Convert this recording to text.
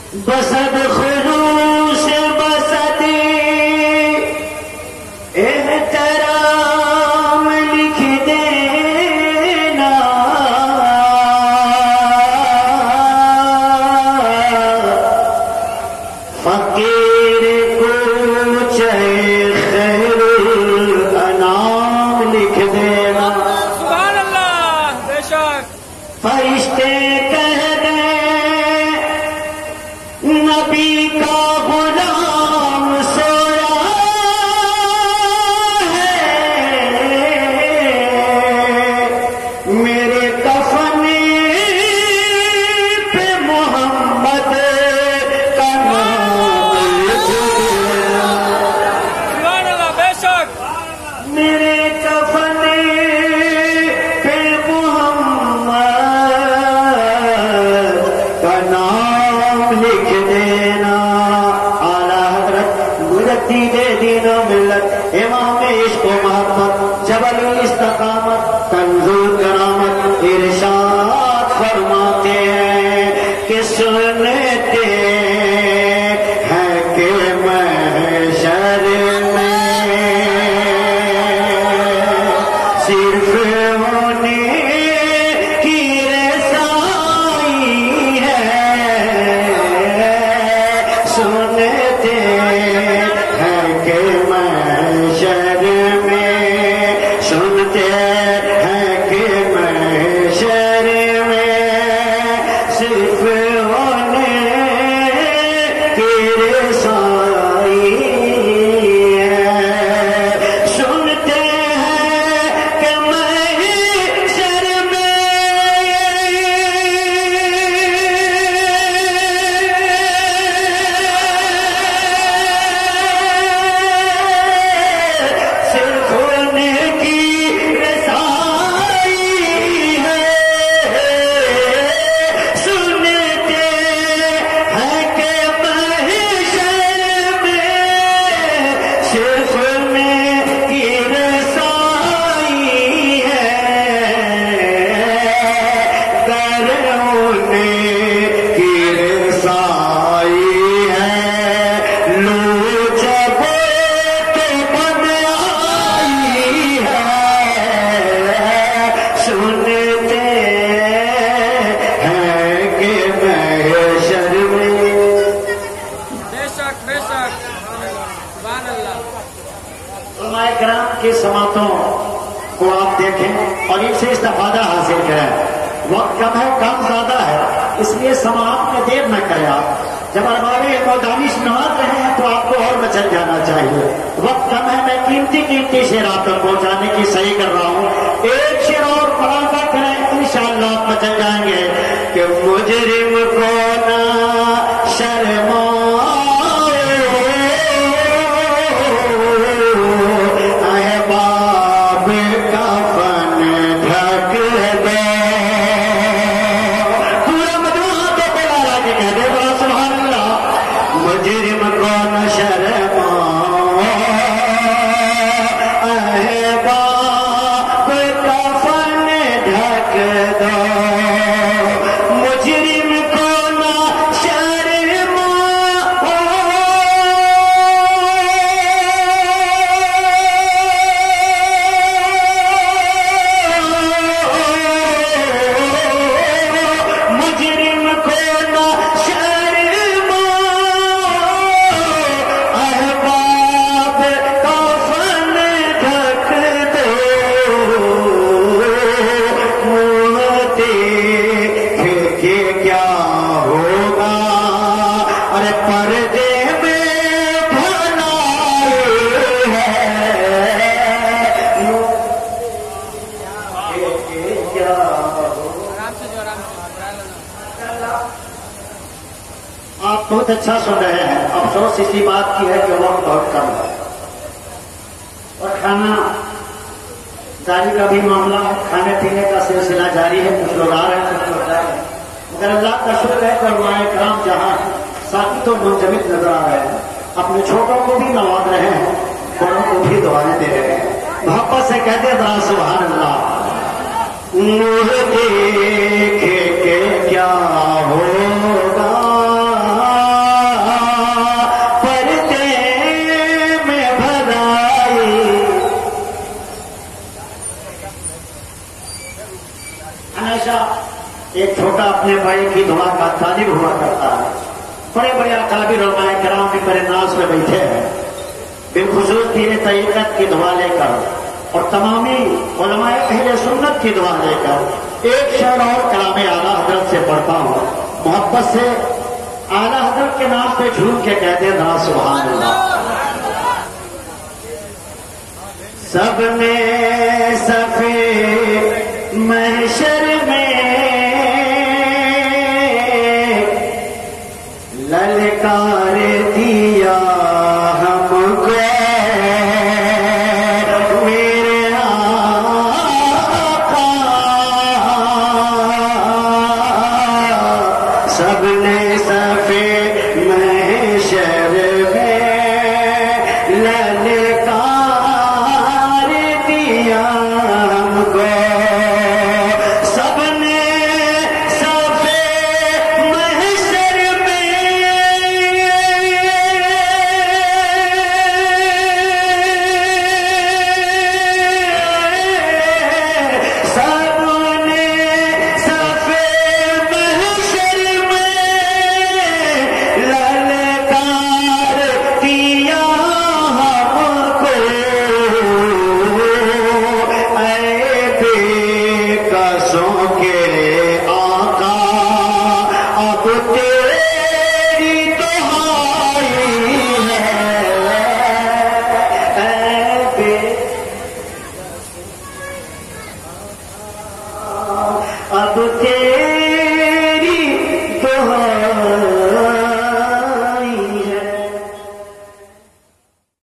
بسد خلوص بسد احترام لکھ دینا، فقیر کو چاہے خیر الانام لکھ دینا۔ سبحان اللہ، بے شک فرشتے کہہ دیں نبی کا غلام سویا ہے، میرے کفن پہ محمد کا نام لکھ دینا۔ سبحان اللہ، بے شک میرے کفن پہ محمد کا نام لکھ دینا۔ اعلیٰ حضرت مجدد دین و ملت امام عشق و محبت جبل الاستقامت کنز کرامت ارشاد فرماتے ہیں کہ سنتے ہیں کہ محشر میں صرف انہیں کی رسائی ہے، سنتے ہیں کہ محشر میں، سنتے ہیں کہ محشر میں صرف انہیں کی رسائی ہے، سنتے ہیں کہ محشر میں صرف انہیں کی رسائی ہے، سنتے ہیں کہ محشر میں صرف انہیں کی رسائی ہے، در انہیں کی رسائی ہے، لو جب تو بن آئی ہے، سنتے ہیں کہ محشر میں۔ بے شک بے شک سبحان اللہ۔ علماء کرام کی سماعتوں کو آپ دیکھیں اور ان سے استفادہ حاصل کریں۔ وقت کم ہے، کم زیادہ ہے، اس لیے سماعت میں دیر نہ کریں۔ آپ جب ہمارے دانش نواز رہے ہیں تو آپ کو اور مچل جانا چاہیے۔ وقت کم ہے، میں قیمتی شعر آپ تک پہنچانے کی صحیح کر رہا ہوں۔ ایک شعر اور ملاحظہ کریں، انشاءاللہ آپ مچل جائیں گے کہ مجرم کو نہ شرمائے احباب کا فن ڈھک دے، پورا مجموعہ تو پہلا راجی کہہ دے بڑا سبحان اللہ۔ مجرم کو نہ شرمائے احباب کا فن ڈھک دو، مجرم کو نہ مجرم کو نہ احباب کا فن ڈھک دو، منہ دیکھ کے کیا ہوگا، ارے پردے میں بھلائی ہے، کیا آرام سے جو آرام سے آپ بہت اچھا سن رہے ہیں۔ افسوس اسی بات کی ہے کہ وقت بہت کم ہے اور کھانا جاری کا بھی معاملہ ہے، کھانے پینے کا سلسلہ جاری ہے، کچھ لوگ آ رہے ہیں کچھ لوگ جا رہے ہیں، مگر اللہ کا شکر ہے کہ علماء کرام جہاں ساتھی تو منجمد نظر آ رہے ہیں، اپنے چھوٹوں کو بھی نواز رہے ہیں، بڑوں کو بھی دعائیں دے رہے ہیں۔ محبت سے کہتے ہیں ذرا سبحان اللہ۔ نور دیکھ کے کیا ہوگا، तालिब हुआ करता है। बड़े बड़े अकाबिर उलमाए किराम भी बड़े नाज में बैठे हैं, बिलखुसूस पीर तरीक़त की दुआ लेकर और तमामी उलमाए अहले सुन्नत की दुआ लेकर एक शेर और कलाम आला हजरत से पढ़ता हूँ। मोहब्बत से आला हजरत के नाम पे झूम के कहते हैं ना सुभान अल्लाह। सब में सफे महशर में ललकार दी